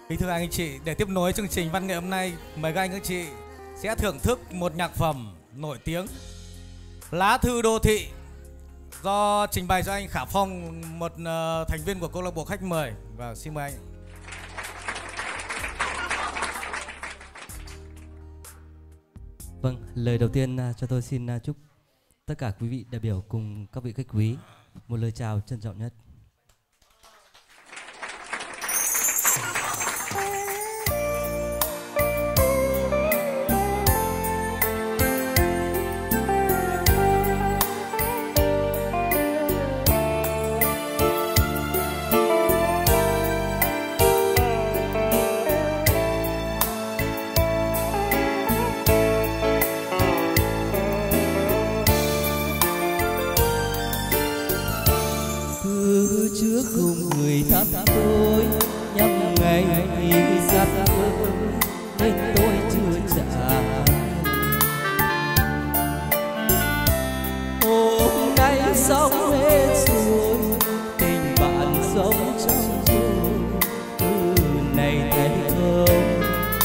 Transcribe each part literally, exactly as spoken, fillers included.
Kính thưa anh chị, để tiếp nối chương trình văn nghệ hôm nay, mời các anh các chị sẽ thưởng thức một nhạc phẩm nổi tiếng Lá Thư Đô Thị do trình bày cho anh Khả Phong, một uh, thành viên của câu lạc bộ khách mời. Và xin mời anh. Vâng, lời đầu tiên cho tôi xin chúc tất cả quý vị đại biểu cùng các vị khách quý một lời chào trân trọng nhất. Trước cùng người thăm tôi nhằm ngày ra tôi nên tôi chưa trả. Hôm nay xong hết rồi, tình bạn sống trong tôi từ này thấy không.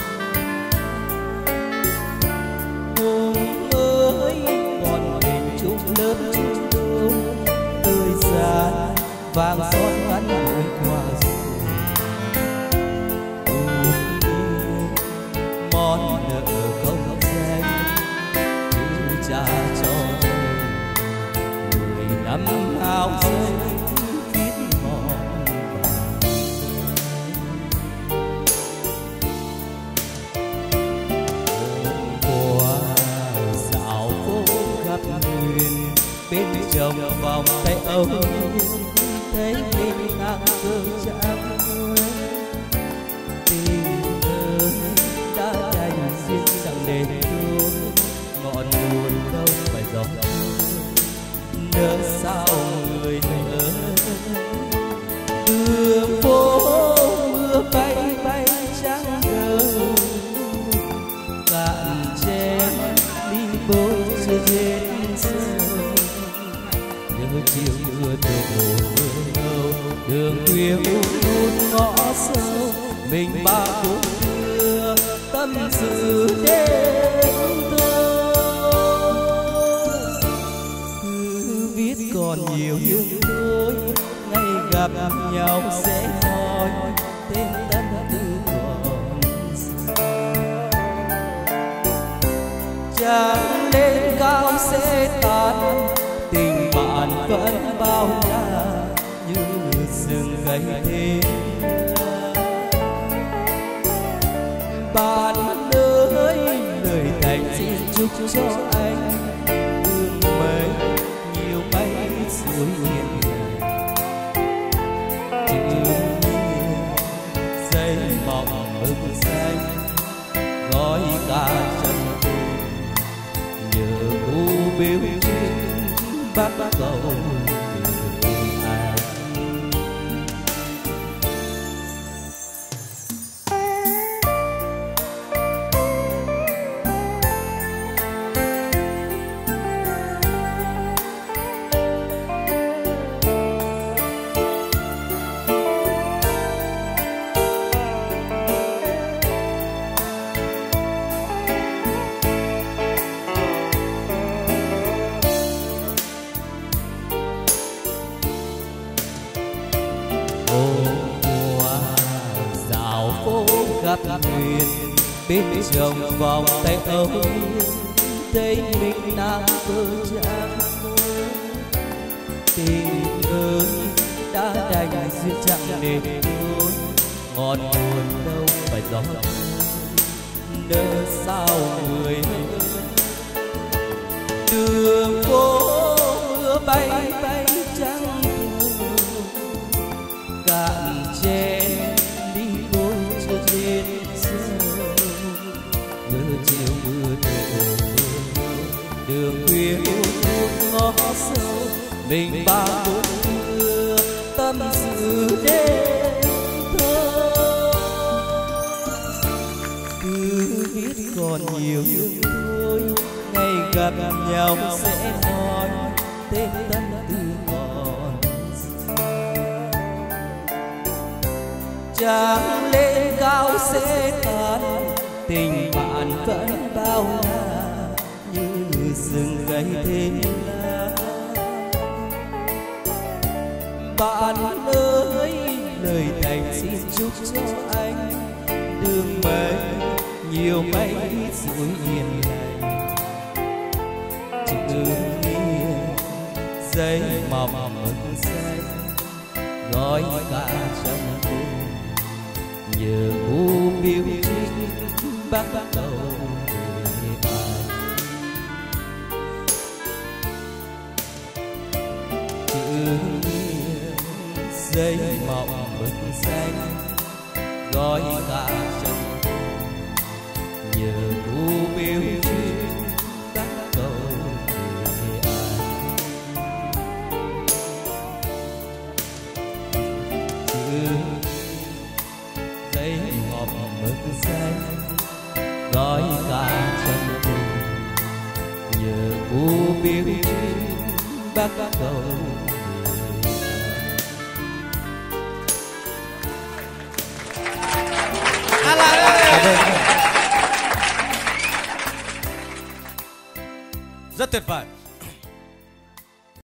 Hôm ơi còn hình chung lớp chúng tôi thời gian vàng son gắn đôi qua rồi. Món nợ không danh cứ trả cho mười năm áo rơi viết mòn vàng. Hôm qua dạo phố gặp Huyền, bên chồng vòng tay ông thấy mình đang cơ chạm tình ơi đã đành duyên chẳng đến thương, ngọn nguồn đâu phải dòng nỡ sao người nỡ. Đường phố mưa bay bay trắng đâu, cạn chén ly bôi chưa hết sâu. Nhớ chiều mưa đổ đường khuya hút ngõ sâu, mình ba cũng đưa tâm sự đến tôi. Cứ viết còn nhiều nhưng thôi, ngày gặp nhau sẽ hỏi tên tâm tư còn chẳng lên cao sẽ tan, tình bạn vẫn bao la như rừng cây thêm. Bạn ơi lời thành xin chúc cho anh hương mấy nhiều bay suối nghiêng dây mỏng mực xanh gói cả chân nhờ u biếu trên bắt cầu. Huyền bên chồng vòng tay ông thấy mình đang cơ trang tình ơi đã đành duyên chẳng nên thôi, ngọn nguồn đâu phải gió nỡ sao người đường phố mưa bay bay trắng cạn chén đi bôi chưa trên chiều mưa đổ đường khuya hút ngõ sâu, mình ba cũng đưa tâm sự đến thôi. Cứ biết còn nhiều nhưng thôi, ngày gặp nhau sẽ nói tên tâm tư còn chẳng lên cao sẽ tan, tình bạn vẫn bao la như rừng cây thêm lá. Bạn ơi, lời thành xin chúc cho anh đường mây nhiều mây dối yên lành. Chữ nghĩa giấy mỏng mực xanh gói cả chân cung, nhờ u biểu trinh bắt đầu về anh. Chữ nghĩa giấy mỏng mực xanh gói cả chân cung, nhờ u biểu trinh bắt đầu về anh. Chữ giấy mỏng mực xanh gói cả chân cung, nhờ u biểu trinh bắt đầu. Rất tuyệt vời.